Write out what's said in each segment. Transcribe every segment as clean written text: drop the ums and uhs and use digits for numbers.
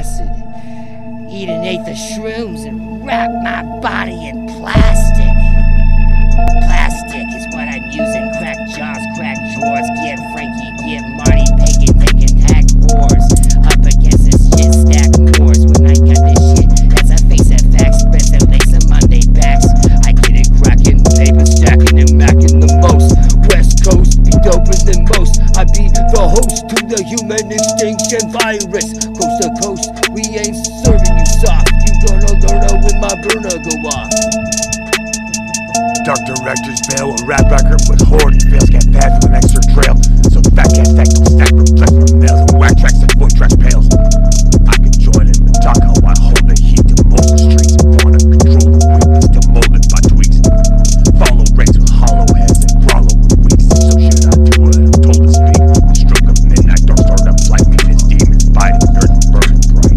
acid. Eat an eighth of shrooms and wrap my body in plastic. Plastic is what I'm using. Crack jaws, crack jaws. Get Frankie, get Marty, pagan, taking hack whores. Up against this shit, stack wars. When I got this shit, that's a face that facts. Spreads that lace on Monday backs. I get it cracking, paper stacking and macking the most. West Coast be doper than most. I be the host to the human extinction virus. Coast to coast, we ain't serving you soft. You gonna learn when my burner go off. Dark directors bail, a rap record with hoard. Fails get bad from an extra trail. So fat cat stack, don't stack, reflect from males. And whack tracks and void tracks pails. I can join in and talk how I hold the heat to most the streets. Want to control the weakness, to mold it by tweaks. Follow rates with hollow heads and wallow with weeks. So should I do it? I'm told to speak. The stroke of midnight, dark start up like me. This demons biting, dirt and burning bright.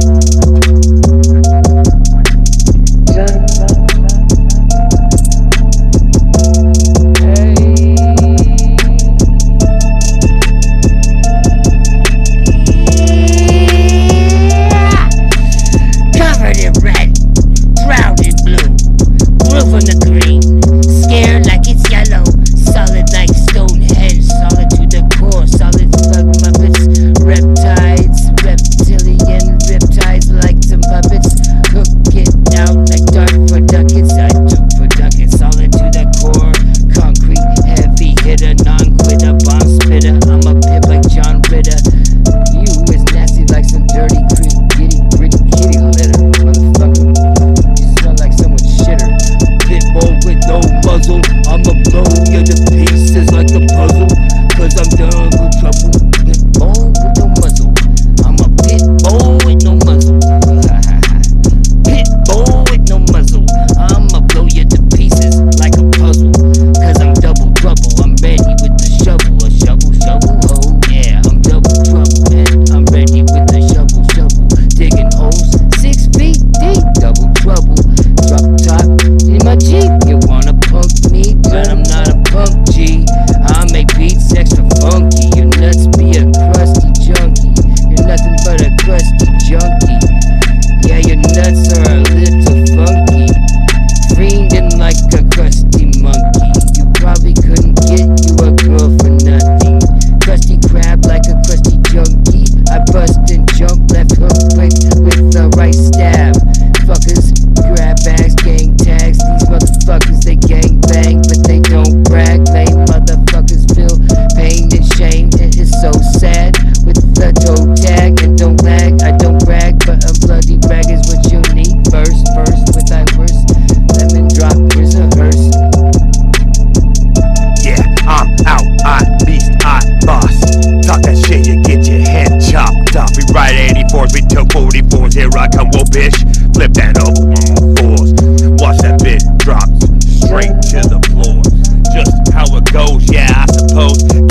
We took 44s, here I come, whoa bitch. Flip that over on my fours. Watch that bitch drop straight to the floor. Just how it goes, yeah, I suppose.